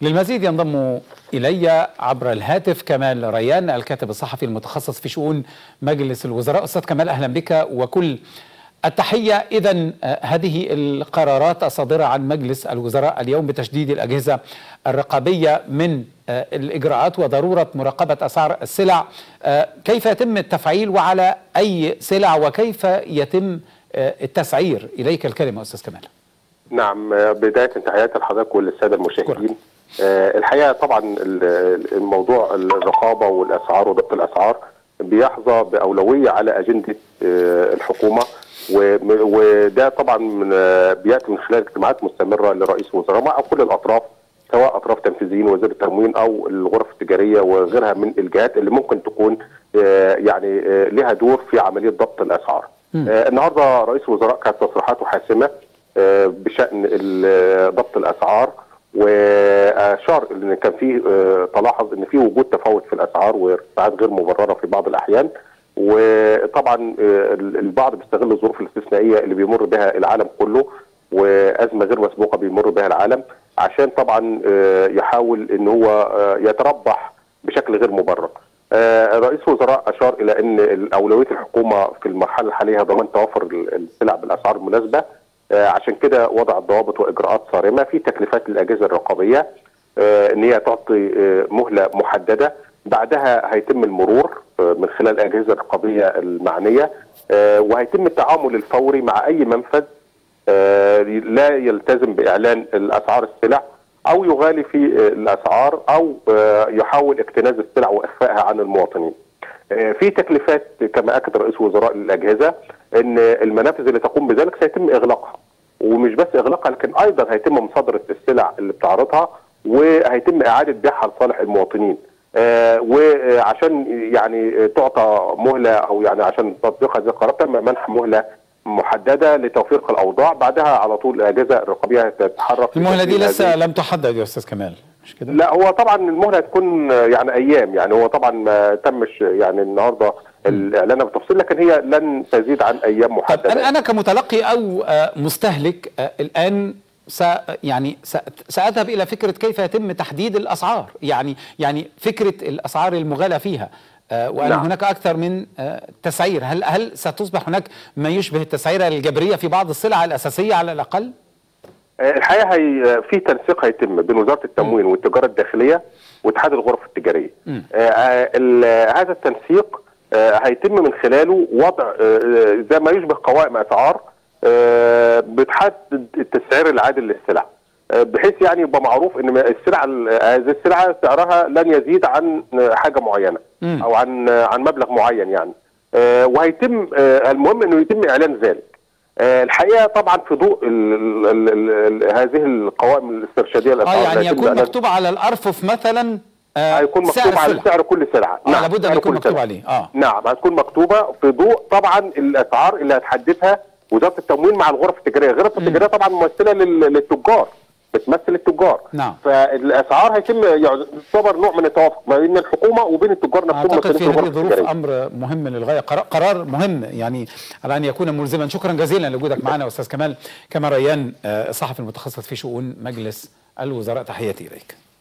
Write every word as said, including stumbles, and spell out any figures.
للمزيد ينضم إلي عبر الهاتف كمال ريان الكاتب الصحفي المتخصص في شؤون مجلس الوزراء. أستاذ كمال، أهلا بك وكل التحية. إذن هذه القرارات الصادرة عن مجلس الوزراء اليوم بتشديد الأجهزة الرقابية من الإجراءات وضرورة مراقبة أسعار السلع، كيف يتم التفعيل وعلى أي سلع وكيف يتم التسعير؟ إليك الكلمة أستاذ كمال. نعم، بداية تحياتي لحضرتك وللسادة المشاهدين. آه الحقيقة طبعا الموضوع الرقابة والأسعار وضبط الأسعار بيحظى بأولوية على أجندة آه الحكومة، وده طبعا من بيأتي من خلال اجتماعات مستمرة لرئيس الوزراء مع كل الأطراف، سواء أطراف تنفيذيين وزير التموين أو الغرف التجارية وغيرها من الجهات اللي ممكن تكون آه يعني آه لها دور في عملية ضبط الأسعار. آه النهارده رئيس الوزراء كانت تصريحاته حاسمة بشأن ضبط الأسعار، وأشار أن كان في تلاحظ أن في وجود تفاوت في الأسعار وارتفاعات غير مبررة في بعض الأحيان، وطبعا البعض بيستغل الظروف الاستثنائية اللي بيمر بها العالم كله وأزمة غير مسبوقة بيمر بها العالم عشان طبعا يحاول أن هو يتربح بشكل غير مبرر. رئيس الوزراء أشار إلى أن أولوية الحكومة في المرحلة الحالية ضمان توفر السلع بالأسعار المناسبة، عشان كده وضع ضوابط واجراءات صارمه في تكليفات الاجهزه الرقابيه ان هي تعطي مهله محدده، بعدها هيتم المرور من خلال الاجهزه الرقابيه المعنيه، وهيتم التعامل الفوري مع اي منفذ لا يلتزم باعلان الاسعار السلع او يغالي في الاسعار او يحاول اكتناز السلع واخفائها عن المواطنين. في تكليفات كما اكد رئيس الوزراء للاجهزه ان المنافذ اللي تقوم بذلك سيتم اغلاقها، ومش بس اغلاقها لكن ايضا هيتم مصادره السلع اللي بتعرضها وهيتم اعاده بيعها لصالح المواطنين، آه وعشان يعني تعطى مهله او يعني عشان تطبيق هذه القرارات تم منح مهله محدده لتوفيق الاوضاع، بعدها على طول الاجهزه الرقابيه تتحرك. المهله دي لسه لم تحدد يا استاذ كمال، مش كده؟ لا، هو طبعا المهله هتكون يعني ايام، يعني هو طبعا ما تمش يعني النهارده الاعلان بالتفصيل، لكن هي لن تزيد عن ايام محدده. طب انا كمتلقي او مستهلك الان س يعني ساذهب الى فكره كيف يتم تحديد الاسعار، يعني يعني فكره الاسعار المغالى فيها، وان نعم. هناك اكثر من تسعير، هل هل ستصبح هناك ما يشبه التسعيره الجبريه في بعض السلع الاساسيه على الاقل؟ الحقيقه هي في تنسيق هيتم بين وزاره التموين والتجاره الداخليه واتحاد الغرف التجاريه. آه هذا التنسيق آه هيتم من خلاله وضع آه زي ما يشبه قوائم اسعار آه بتحدد التسعير العادل للسلع، آه بحيث يعني يبقى معروف ان السلع هذه السلعه سعرها لن يزيد عن حاجه معينه م. او عن عن مبلغ معين يعني، آه وهيتم آه المهم انه يتم اعلان ذلك. آه الحقيقه طبعا في ضوء ال ال ال ال هذه القوائم الاسترشاديه الاسعار اه يعني يكون مكتوب على الارفف مثلا آه هيكون مكتوب على سعر كل سلعه. اه نعم، لابد ان يكون مكتوب عليه. اه نعم، هتكون مكتوبه في ضوء طبعا الاسعار اللي هتحددها وزاره التموين مع الغرف التجاريه. الغرف التجاريه طبعا ممثله للتجار، بتمثل التجار. نعم. فالاسعار هيتم يعتبر نوع من التوافق ما بين الحكومه وبين التجار نفسهم. اعتقد في هذه الظروف امر مهم للغايه، قرار مهم يعني على ان يكون ملزما. شكرا جزيلا لوجودك معنا استاذ كمال كمال ريان، الصحفي المتخصص في شؤون مجلس الوزراء، تحياتي اليك.